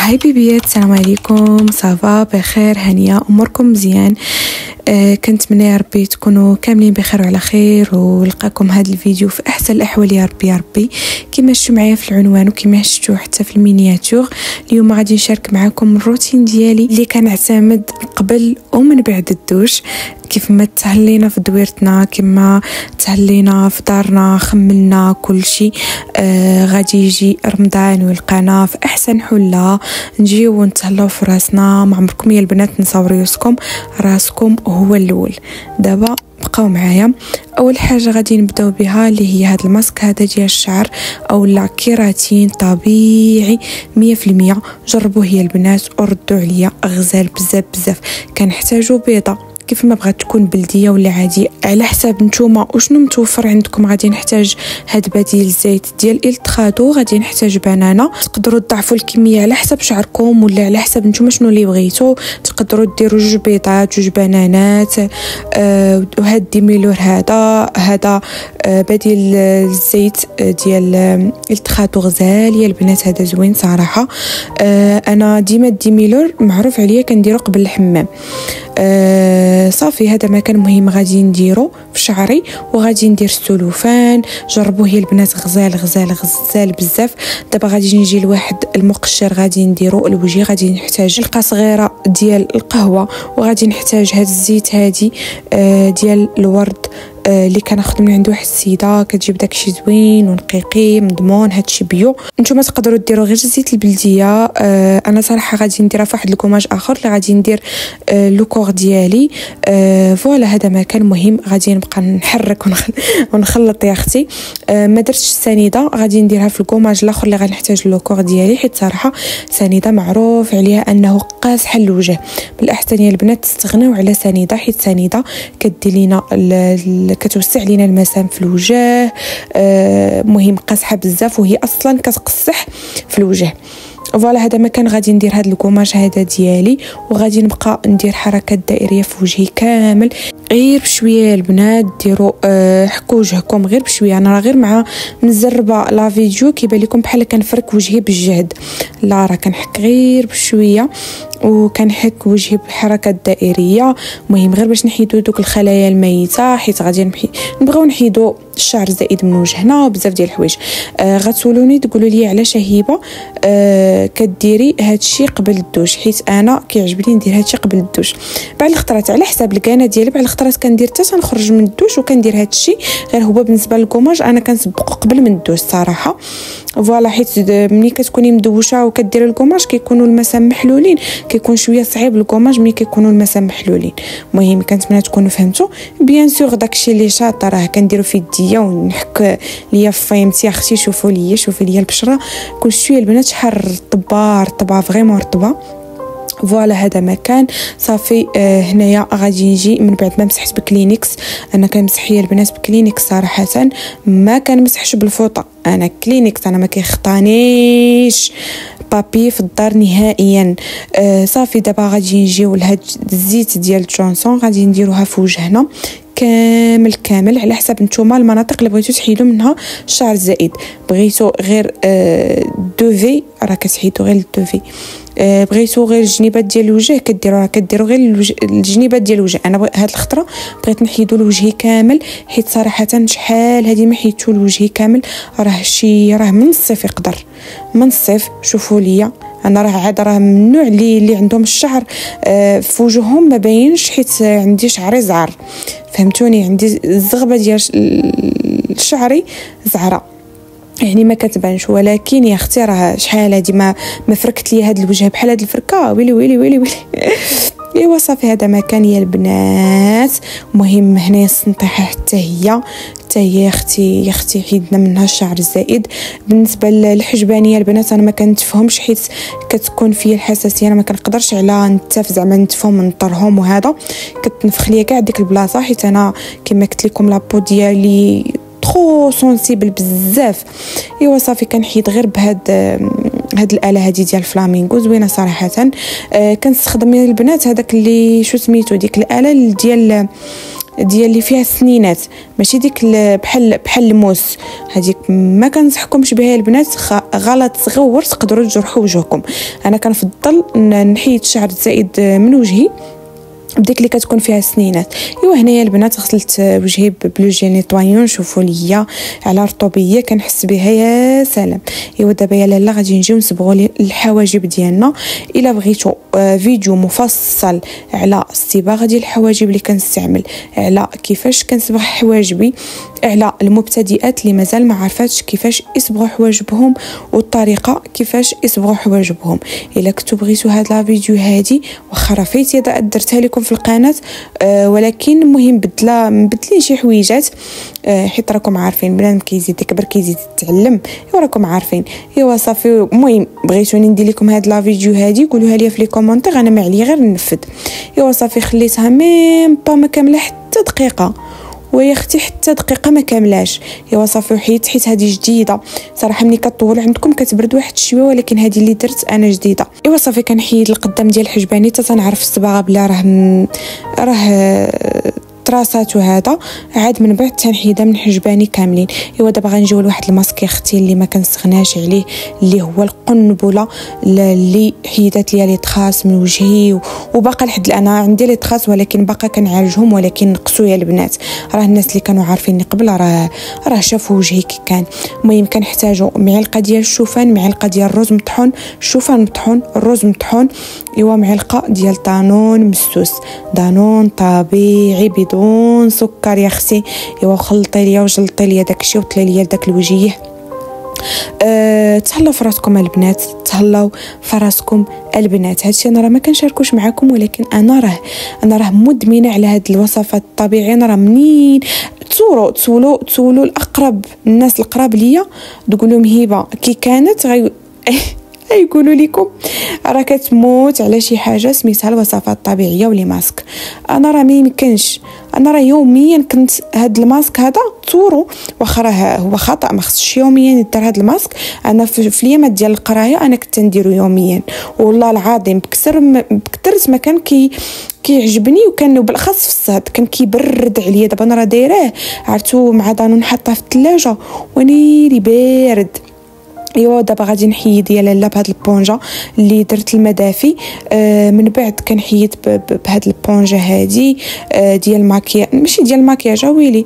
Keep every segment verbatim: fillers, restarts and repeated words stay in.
هاي بيبيات، السلام عليكم. صافا بخير؟ هانيه اموركم مزيان؟ آه كنتمنى يا ربي تكونوا كاملين بخير وعلى خير، ولقاكم هذا الفيديو في احسن الاحوال يا ربي يا ربي. كما شفتوا معايا في العنوان وكما شفتوا حتى في المينياتور، اليوم غادي نشارك معكم الروتين ديالي اللي كنعتمد قبل ومن بعد الدوش. كيف ما تهلينا في دويرتنا، كما تهلينا في دارنا، خملنا كل شيء، آه غادي يجي رمضان ويلقانا في احسن حله، نجيو ونتهلاو في راسنا. ما عمركم يا البنات نساو راسكم، راسكم هو الاول. دابا بقاو معايا. اول حاجه غادي نبداو بها اللي هي هذا الماسك هذا ديال الشعر او لا كيراتين طبيعي مية في المية. جربوه يا البنات وردوا عليا، غزال بزاف بزاف. كنحتاجو بيضه كيف ما بغات تكون بلديه ولا عادي على حساب نتوما وشنو متوفر عندكم. غادي نحتاج هاد بديل الزيت ديال التخادو، غادي نحتاج بنانه. تقدروا تضاعفوا الكميه على حساب شعركم ولا على حساب نتوما شنو اللي بغيتو. تقدروا ديروا جوج بيضات، جوج بنانات. آه وهاد ديميلور هذا هذا آه بديل الزيت ديال التخادو غزال يا البنات، هذا زوين صراحه. آه انا ديما الديميلور معروف عليا كنديرو قبل الحمام. آه صافي هذا ما كان مهم غادي نديرو في شعري، وغادي ندير السلوفان. جربوه يا البنات، غزال غزال غزال بزاف. دابا غادي نجي لواحد المقشر غادي نديرو الوجه. غادي نحتاج حلقه صغيره ديال القهوه، وغادي نحتاج هذا الزيت هادي آه ديال الورد آه اللي كناخذ من عند واحد السيده، كتجيب داكشي زوين ونقيقي مضمون. هادشي بيو. نتوما تقدروا ديروا غير الزيت البلديه. آه انا صراحه غادي نديرها في واحد الكوماج اخر اللي غادي ندير آه لوكور ديالي. آه فوالا هذا ما كان مهم. غادي نبقى نحرك ونخلط يا اختي. آه ما درتش السنيده، غادي نديرها في الكوماج الاخر اللي غنحتاج اللوكور ديالي، حيت صراحه سنيده معروف عليها انه قاصحه الوجه. بالاحسن يا البنات تستغناو على سنيده، حيت سنيده كدير لينا كتوسع لينا المسام في الوجه. آه مهم قاصحه بزاف، وهي اصلا كتقصح في الوجه. فوالا هذا ما كان. غادي ندير هذا الكوماج هذا ديالي، وغادي نبقى ندير حركات دائريه في وجهي كامل غير بشويه. البنات ديروا أه حكوا وجهكم غير بشويه. انا راه غير مع مزربه لا فيديو كيبان لكم بحال كنفرك وجهي بالجهد، لا راه كنحك غير بشويه وكنحك وجهي بحركات دائريه. مهم غير باش نحيدو دوك الخلايا الميته، حيت غادي نحي... نبغيو نحيدو الشعر الزائد من وجهنا وبزاف ديال الحوايج. آه غتسولوني تقولوا لي علاش هبه آه كديري هادشي قبل الدوش، حيت انا كيعجبني ندير هادشي قبل الدوش. بعض الخطرات على حساب الكانه ديالي، بعض الخطرات كندير حتى تنخرج من الدوش وكندير هادشي. غير هو بالنسبه للكوماج انا كنسبقو قبل من الدوش صراحه. فوالا حيت ملي كتكوني مدوشه وكديري الكوماج كيكونوا المسام محلولين، كيكون شويه صعيب الكوماج ملي كيكونوا المسام محلولين. المهم كنتمنى تكونوا فهمتوا. بيان سور داكشي اللي شاط راه كنديرو في يديا ونحك ليا فايمتي اختي. شوفوا ليا شوفوا ليا البشره كل شويه البنات شحال رطبه رطبه فريمون رطبه. فوالا هذا ما كان صافي. آه هنايا غادي نجي من بعد ما مسحت بكلينكس. انا كنمسح يا البنات بكلينكس صراحه، ما كنمسحش بالفوطه. انا كلينكس انا ما كيخطانيش بابي في الدار نهائيا. آه صافي دابا غادي نجيو لهاد الزيت ديال جونسون، غادي نديروها في وجهنا كامل كامل على حساب نتوما المناطق اللي بغيتو تحيدوا منها الشعر الزائد. بغيتو غير آه دوفي راه كتحيدوا غير الدوفي. آه بغيتو غير الجنيبات ديال الوجه كديروا راه كديروا غير الوجه الجنيبات ديال الوجه. انا هاد الخطره بغيت نحيدو لوجهي كامل، حيت صراحه شحال هادي ما حيدتو لوجهي كامل. راه شي راه من الصيف يقدر من الصيف. شوفوا ليا انا راه عاد راه من النوع اللي اللي عندهم الشعر آه في وجههم ما باينش، حيت عندي شعري زعر فهمتوني. عندي الزغبه ديال شعري زعره يعني ما كتبانش، ولكن يا اختي راه شحال هادي ما ما فركت لي هاد الوجه بحال هاد الفركه. ويلي ويلي ويلي ويلي ايوا صافي هذا ما كان يا البنات. مهم هنا السنطيحه حتى هي حتى هي اختي يا اختي حيدنا منها الشعر الزائد. بالنسبه للحجبانيه البنات انا ما كنتفهمش، حيت كتكون فيا الحساسيه، انا ما كنقدرش على نتف زعما نتفهم ونطرهم، وهذا كتنفخ ليا كاع ديك البلاصه، حيت انا كما قلت لكم لابو ديالي ترو سونسيبل بزاف. ايوا صافي كنحيد غير بهاد هاد الاله هادي ديال فلامينغو زوينه صراحه. آه كنستخدم يا البنات هذاك اللي شو سميتو ديك الاله ديال ديال اللي فيها السنينات، ماشي ديك بحال بحال الموس، هذيك ما كنصحكمش بها البنات، غلط صغور تقدروا تجرحوا وجهكم. انا كنفضل نحيد الشعر الزائد من وجهي بديك اللي كتكون فيها السنينات. ايوا هنايا البنات غسلت وجهي بلو جيل نيطوايون، شوفوا ليا على رطوبيه كنحس بها يا سلام. ايوا دابا يا لاله غادي نجيو نصبغوا الحواجب ديالنا. الا بغيتوا فيديو مفصل على الصباغه ديال الحواجب اللي كنستعمل، على كيفاش كنصبغ حواجبي، على المبتدئات اللي مازال ما عرفاتش كيفاش يصبغوا حواجبهم والطريقه كيفاش يصبغوا حواجبهم، الا كنتو بغيتوا هاد لا فيديو هادي واخا راه فايت درتها لكم في القناه، أه ولكن المهم بدلا مبدلين شي حويجات، أه حيت راكم عارفين بنادم كيزيد يكبر كيزيد يتعلم، ايوا راكم عارفين. ايوا صافي، المهم بغيتوني ندير لكم هاد لا فيديو هادي قولوها لي في لي كومونتير، انا ما عليا غير ننفذ. ايوا صافي خليتها ميم با ما كامله حتى دقيقه، ويا اختي حتى دقيقه ما كاملاش. ايوا صافي وحيت حيت هذه جديده صراحه، ملي كطول عندكم كتبرد واحد شويه، ولكن هذه اللي درت انا جديده. ايوا صافي كنحيد القدام ديال الحجباني حتى تنعرف الصباغه بلا راه م... راه تراسات، وهذا عاد من بعد تنحيدها من حجباني كاملين. ايوا دابا غنجيو لواحد الماسك يا اختي اللي ما كنستغناش عليه، اللي هو القنبله اللي حيدات ليا لي تخاص من وجهي، وباقا لحد الان عندي لي تخاص ولكن باقا كنعالجهم، ولكن نقصوا يا البنات، راه الناس اللي كانوا عارفيني قبل راه راه شافوا وجهي كي كان. المهم كنحتاجوا معلقه ديال الشوفان، معلقه ديال الرز مطحون، الشوفان مطحون، الرز مطحون، ايوا معلقه ديال طانون مسوس، دانون طبيعي بدون سكر يا اختي. ايوا خلطي ليا وجلطي ليا داكشي وطلي ليا داك الوجيه. أه تهلاو فراسكم البنات، تهلاو فراسكم البنات. هادشي انا راه ما كنشاركوش معكم، ولكن انا راه انا راه مدمنه على هاد الوصفات الطبيعيه. انا راه منين تصوروا تسولوا تسولوا الاقرب الناس القراب ليا، تقول لهم هبه كي كانت غي يقولوا لكم راه كتموت على شي حاجه سميتها الوصفات الطبيعيه ولي ماسك. انا راه ما يمكنش، انا راه يوميا كنت هاد الماسك هذا تصوروا، واخا راه هو خطا ما خصش يوميا يدار هاد الماسك. انا في, في اليامات ديال القرايه انا كنت نديرو يوميا، والله العظيم بكثر بكثرت ما كان كي كيعجبني، وكان بالاخص في الصهد كان كيبرد عليا. دابا انا راه دايراه عرفتو مع دانون حاطاه في الثلاجه ونيري بارد. ايوا دابا غادي نحيد يا لاله بهاد البونجه اللي درت المدافي. آه من بعد كنحيد بهاد البونجه هادي آه ديال الماكياج، ماشي ديال الماكياج ويلي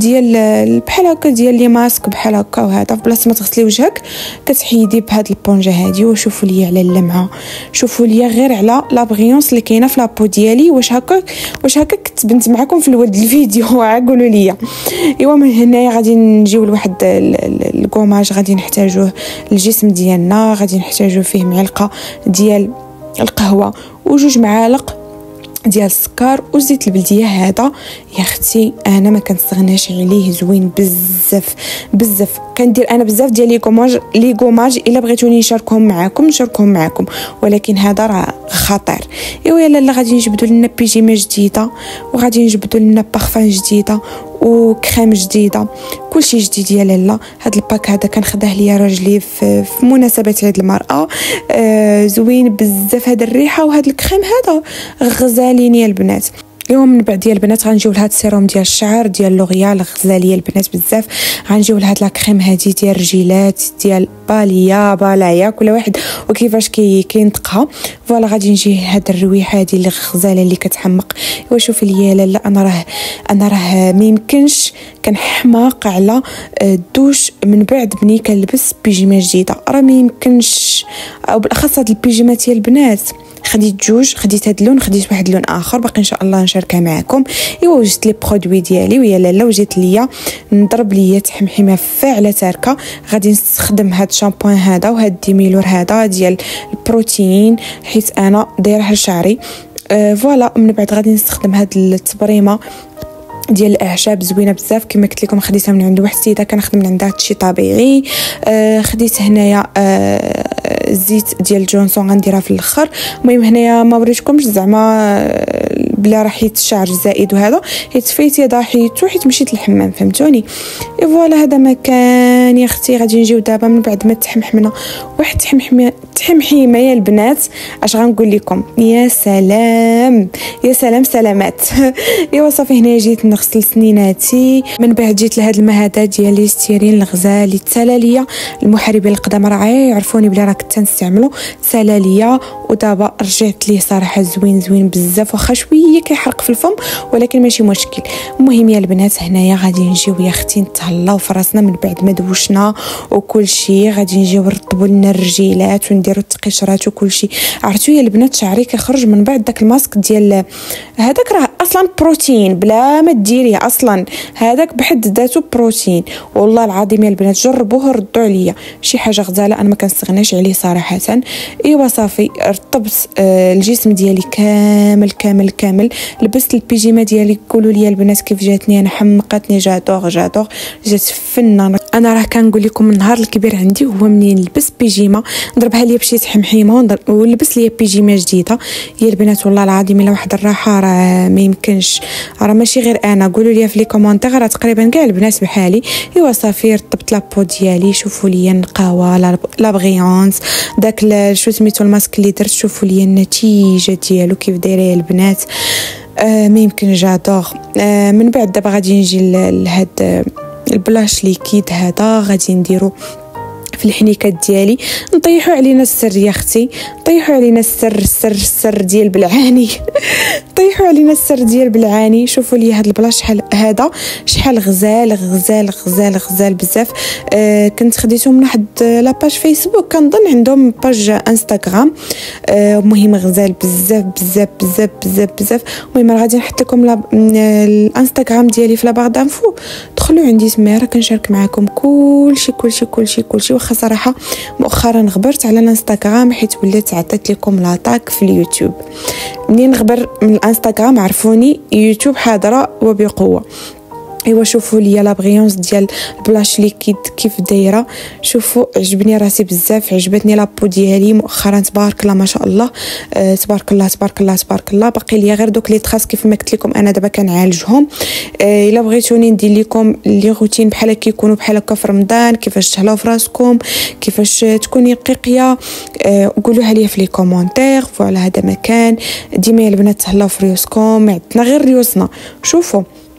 ديال بحال هكا ديال لي ماسك بحال هكا، وهذا بلاصه ما تغسلي وجهك كتحيدي بهاد البونجه هادي. وشوفوا ليا على اللمعه، شوفوا ليا غير على لا بريونس اللي كاينه في لابو ديالي، واش هكا واش هكا كتبنت معكم في الولد الفيديو قولوا ليا. ايوا من هنايا غادي نجيو لواحد الكوماج غادي نحتاجوه الجسم ديالنا، غادي نحتاجو فيه معلقه ديال القهوه وجوج معالق ديال السكر وزيت البلديه. هذا يا اختي انا ما كنستغناش عليه، زوين بزاف بزاف. كندير انا بزاف ديال لي كوماج لي كوماج الا بغيتوني نشاركهم معكم نشاركهم معكم، ولكن هذا راه خطير. ايوا يلا لا غادي نجبدوا لنا بيجيمه جديده، وغادي نجبدوا لنا بارفان جديده وكريم جديده، كلشي جديد يا لاله. هذا الباك هذا كنخداه ليا راجلي في, في مناسبه عيد المراه، آه زوين بزاف هذا الريحه، وهذا الكريم هذا غزالين يا البنات. اليوم من بعد ديال البنات غنجيو لهاد السيروم ديال الشعر ديال لوريال غزاليه البنات بزاف. غنجيو لهاد لا كريم هادي ديال الرجيلات ديال باليا بالايا، كل واحد وكيفاش كي كينطقها. فوالا غادي نجي هاد الرويحه هادي اللي غزاله اللي كتحمق. ايوا شوفي ليا لاله انا راه انا راه ما يمكنش كنحماق على الدوش من بعد مني كنلبس بيجيمه جديده، راه ما يمكنش. او بالاخص هاد البيجيمات ديال البنات خديت جوج، خديت هاد اللون، خديت واحد اللون اخر باقي ان شاء الله نشاركها معكم. ايوا وجدت لي برودوي ديالي ويا لاله وجيت ليا نضرب ليا تحمحمه فاعله تاركه. غادي نستخدم هاد الشامبوان هذا وهاد ديميلور هذا ديال البروتين حيت انا دايره لشعري. أه فوالا من بعد غادي نستخدم هاد التبريمه ديال الاعشاب زوينه بزاف كما قلت لكم، خديتها من عند واحد السيده كنخدم من عندها هادشي طبيعي. آه خديت هنايا آه الزيت ديال جونسون غنديرها في الاخر. المهم هنايا ما وريتكمش زعما بلا راه حيت الشعر الزائد وهذا حيت فايتي ضحيتو حيت مشيت للحمام فهمتوني. اي فوالا هذا ما كان يا اختي. غادي نجيو دابا من بعد ما تحمحمنا واحد تحمحمه تحمحيمه يا البنات. اش غنقول لكم؟ يا سلام يا سلام سلامات. ايوا صافي هنا جيت نغسل سنيناتي، من بعد جيت لهاد المهادات ديالي ستيرين الغزال اللي تسالى ليا. المحاربين القدام راه يعرفوني بلي راه كنت نستعملو تسالى ليا، ودابا رجعت ليه صراحه زوين زوين بزاف، واخا شويه كيحرق في الفم ولكن ماشي مشكل. المهم يا البنات هنايا غادي نجيو يا اختي نتهلاو في راسنا من بعد ما دوشنا وكل شيء. غادي نجيو نرطبوا لنا الرجيلات ونديروا التقشرات وكل شيء. عرفتوا يا البنات شعري كيخرج من بعد داك الماسك ديال هذاك راه اصلا بروتين بلا ما ديريه اصلا، هذاك بحد ذاته بروتين والله العظيم يا البنات. جربوه ردوا عليا شي حاجه غزاله انا ما كنستغناش عليه صراحه. ايوا صافي رطبت آه الجسم ديالي كامل كامل كامل. لبست البيجيما ديالي. قولوا لي البنات كيف جاتني انا؟ حمقتني جادوغ جادوغ جات فنانه. انا راه كنقول لكم النهار الكبير عندي هو منين لبست بيجيما نضربها ليا بشي تحمحيمه ولبس ليا بيجيما جديده يا البنات. والله العظيم الا واحد الراحه راه ما يمكنش، راه ماشي غير انا. قولوا لي في لي كومونتير راه تقريبا كاع البنات بحالي. ايوا صافي رطبت لابو ديالي. شوفوا لي النقاوه لا بغيونس داك شو سميتو الماسك اللي درت. شوفوا لي النتيجه ديالو كيف دايره يا البنات. آه ما يمكن جادوغ. آه من بعد دابا غادي نجي لهاد البلاش ليكيد هذا غادي نديرو في الحنيكات ديالي. نطيحوا علينا السر يا اختي، طيحوا علينا السر السر السر ديال بلعاني. طيحوا علينا السر ديال بلعاني. شوفوا لي هذا البلاش شحال هذا شحال غزال غزال غزال غزال بزاف. آه كنت خديته من واحد لاباج فيسبوك كنظن عندهم باج انستغرام. آه المهم غزال بزاف بزاف بزاف بزاف بزاف. المهم غادي نحط لكم الانستغرام ديالي في لابار دانفو. دخلوا عندي تما راه كنشارك معكم كلشي كلشي كلشي كلشي. واخا صراحه مؤخرا غبرت على الانستغرام حيت وليت عطيت لكم لاطاك في اليوتيوب. منين غبر من الانستغرام عرفوني يوتيوب حاضره وبقوه. ايوا شوفوا لي لا بغيونس ديال البلاش ليكيد كيف دايره. شوفوا عجبني راسي بزاف، عجبتني لابو ديالي مؤخرا تبارك الله ما شاء الله. آه تبارك الله تبارك الله تبارك الله. باقي ليا غير دوك لي تراس كيف ما قلت لكم انا دابا كنعالجهم. آه الا بغيتوني ندير لكم لي روتين بحال كيكونوا بحال هكا في رمضان، كيفاش تهلاو في راسكم، كيفاش تكوني قيقيه، آه قولوها لي في لي كومونتير. فوالا هذا مكان ديما يا البنات تهلاو في ريوسكم. ما عندنا غير ريوسنا. شوفوا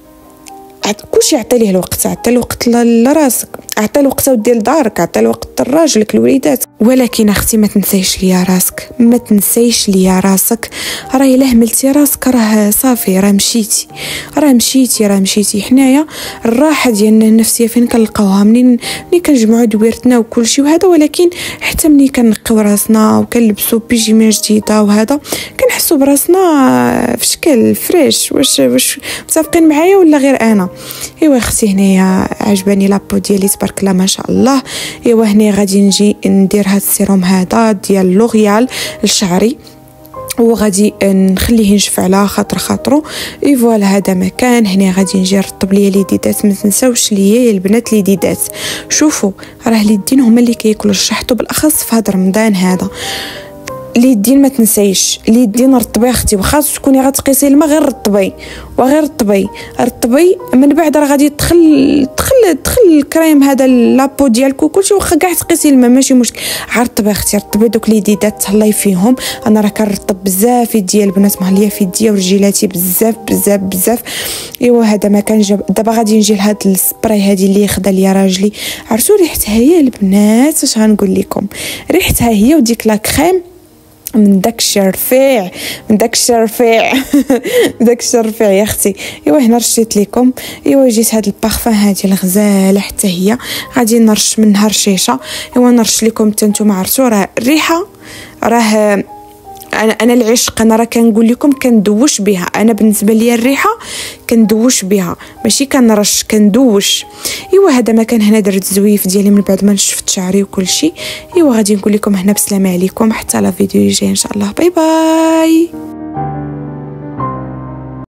كلشي عطي ليه الوقت، عطي الوقت لراسك، عطي الوقت ديال دارك، عطي الوقت لراجلك الوليدات. ولكن اختي ما تنسيش ليا راسك، ما تنسيش ليا راسك. راه الا هملتي راسك راه صافي راه مشيتي راه مشيتي راه مشيتي. حنايا الراحه ديالنا النفسيه فين كنلقاوها؟ منين ملي كنجمعوا دويرتنا وكلشي وهذا. ولكن حتى ملي كنقيو راسنا وكنلبسوا بيجيما جديده وهذا كنحسوا براسنا في شكل فريش. واش واش متفقين معايا ولا غير انا؟ ايوا اختي هنايا عجباني لابو ديالي تبارك الله ما شاء الله. ايوا هنا غادي نجي ندير هاد السيروم هذا ديال لوريال لشعري وغادي نخليه ينشف على خاطر خاطرو. اي فوالا هذا مكان. هنا غادي نجي نرطب ليا اليديدات. ما تنساوش ليا يا البنات اليديدات. شوفوا راه اليدين هما اللي كياكلوا الشحط بالاخص في هذا رمضان هذا. اليدين ما تنسيش اليدين رطبي اختي، واخا تكوني غتقيسي الماء غير رطبي وغير رطبي رطبي. من بعد راه غادي تدخل تدخل تدخل الكريم هذا لابو ديالك وكلشي، واخا كاع تقيسي الماء ماشي مشكل. رطبي اختي رطبي دوك اليديدات تهلاي فيهم. انا راه كنرطب بزاف يديا البنات، مهليه في يديا ورجيلاتي بزاف بزاف بزاف. ايوا هذا ما كان جاب. دابا غادي نجي لهاد السبراي هذه اللي خدا ليا راجلي. عرفتوا ريحتها هي البنات؟ اش غنقول لكم؟ ريحتها هي وديك لا كريم من داك الشرفيع من داك الشرفيع داك الشرفيع يا اختي. ايوا هنا رشيت لكم. ايوا جيت هاد البارفان هذه الغزاله حتى هي غادي نرش منها رشيشه. ايوا نرش لكم حتى نتوما عرفتوا راه الريحه راه انا انا العشق. انا راه كنقول لكم كندوش بها. انا بالنسبه لي الريحه كندوش بها ماشي كنرش كندوش. ايوا هذا ما كان. هنا درت الزويف ديالي من بعد ما نشفت شعري وكل شيء. ايوا غادي نقول لكم هنا بسلامه عليكم حتى لا فيديو جاي ان شاء الله. باي باي.